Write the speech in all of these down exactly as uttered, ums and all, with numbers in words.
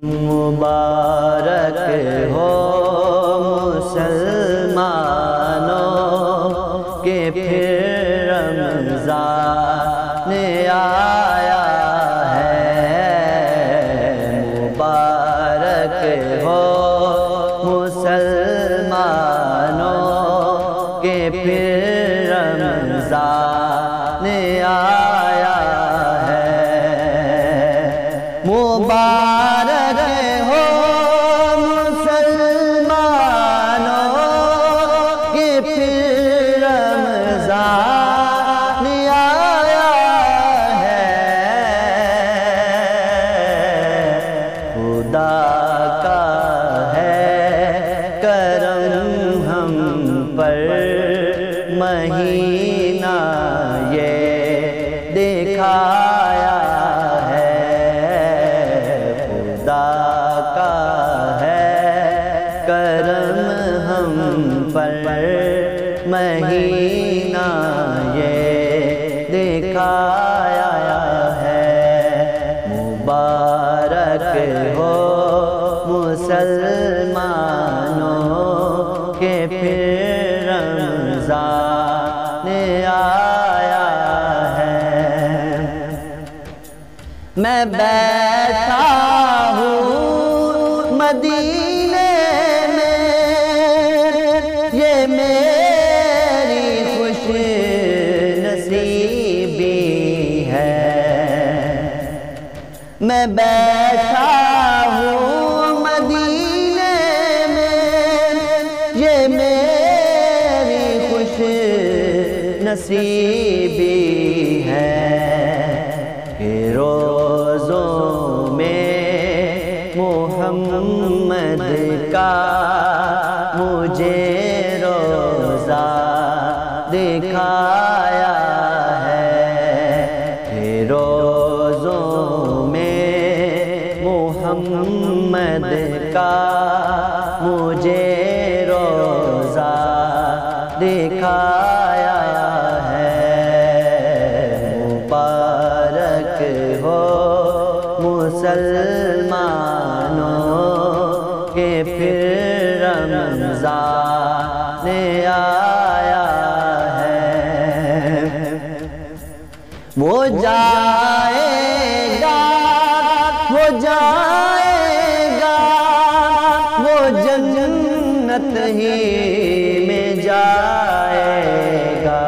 مبارک ہو مسلمانوں کہ پھر رمضان آیا ہے۔ مبارک ہو مسلمانوں کہ پھر رمضان آیا ہے۔ مبارک ہو مسلمانوں کہ پھر رمضان آیا ہے۔ خدا کا ہے کرم ہم پر مہینہ یہ دکھایا ہے۔ خدا کا ہے کرم ہم پر مہینہ یہ دکھایا ہے۔ مبارک ہو مسلمانوں کہ پھر رمضان آیا ہے۔ میں بیٹھا ہوں مدینے میں، یہ میری خوش نصیبی ہے۔ میں بیٹھا ہوں مدینے میں، یہ میری خوش نصیبی ہے کہ روزوں میں محمد کا مجھے روزہ دکھایا ہے۔ کہ روزوں میں محمد کا مجھے روزہ دکھایا ہے۔ مبارک ہو مسلمانوں کہ پھر رمضان آیا ہے۔ وہ جائے گا وہ جائے گا وہ جنت ہی میں جائے گا۔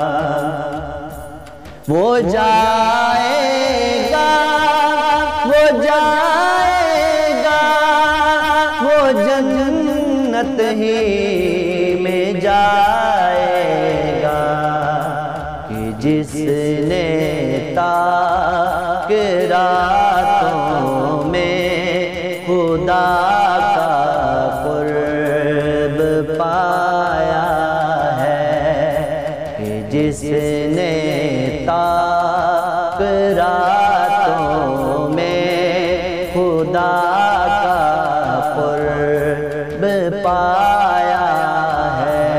وہ جائے گا وہ جائے گا وہ جنت ہی میں جائے گا۔ کہ جس نے تاک راتوں میں خدا کا قرب پایا ہے۔ کہ جس نے تاک راتوں میں خدا کا قرب پایا ہے۔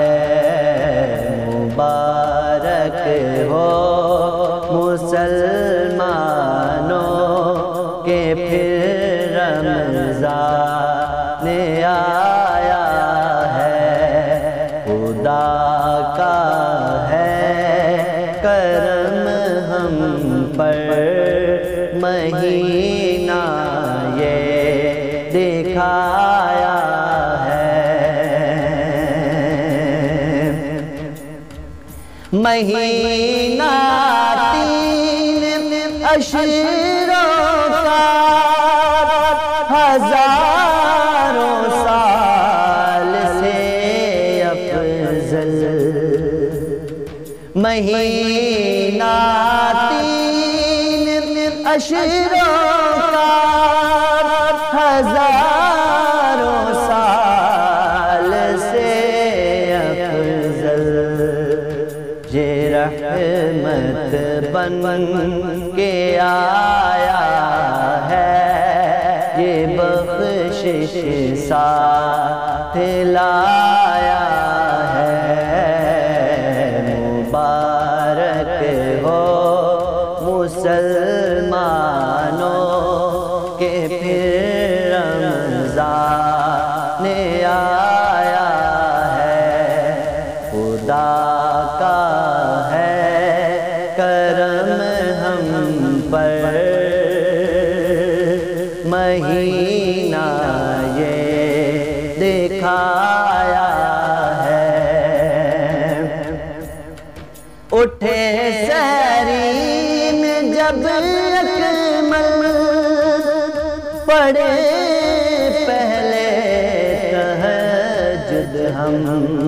مبارک ہو مسلمانوں کہ پھر رمضان آیا ہے۔ خدا کا ہے کرم ہم پر مہینہ یہ دکھایا ہے۔ مہینہ تین عشروں کا ہزاروں سال سے افضل۔ مہینہ تین عشروں کا ہزاروں سال سے افضل۔ یہ رحمت بن کے آیا ہے، یہ بخشش ساتھ لایا ہے۔ مبارک ہو مسلمانوں کہ پھر مہینہ یہ دکھایا ہے۔ اٹھے سحری میں جب اکمل پڑھے پہلے تہجد ہم،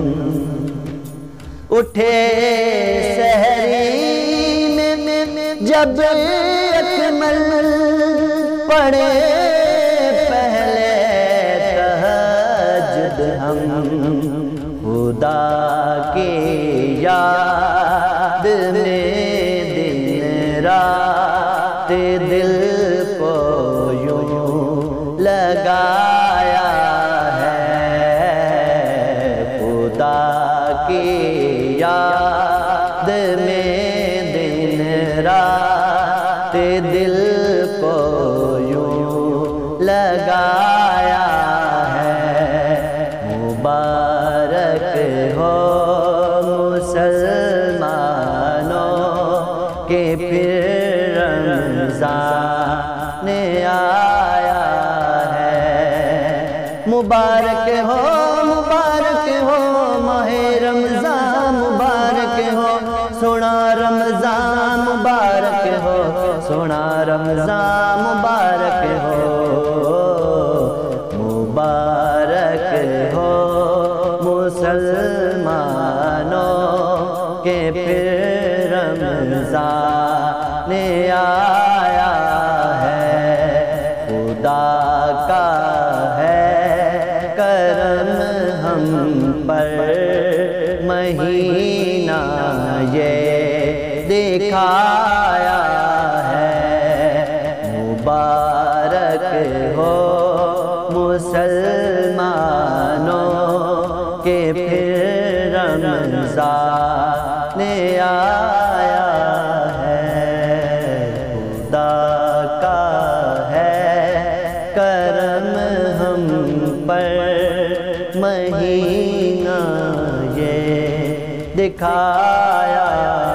اٹھے سحری میں جب اکمل پڑھے پہلے تہجد ہم، خدا کی یاد میں دن رات دل کو یوں لگایا ہے۔ خدا کی یاد میں دن رات دل کو یوں لگایا ہے۔ مبارک ہو مسلمانوں کہ پھر رمضان آیا ہے۔ مبارک ہو مبارک ہو ماہ رمضان مبارک ہو، سونا رمضان مبارک ہو، سونا رمضان مبارک ہو۔ مبارک ہو مسلمانوں کہ پھر رمضان آیا ہے۔ خدا کا ہے کرم ہم پر، مہینہ یہ دکھایا ہے۔ مبارک ہو مسلمانوں کہ پھر رمضان آیا ہے۔ خدا کا ہے کرم ہم پر، مہینہ یہ دکھایا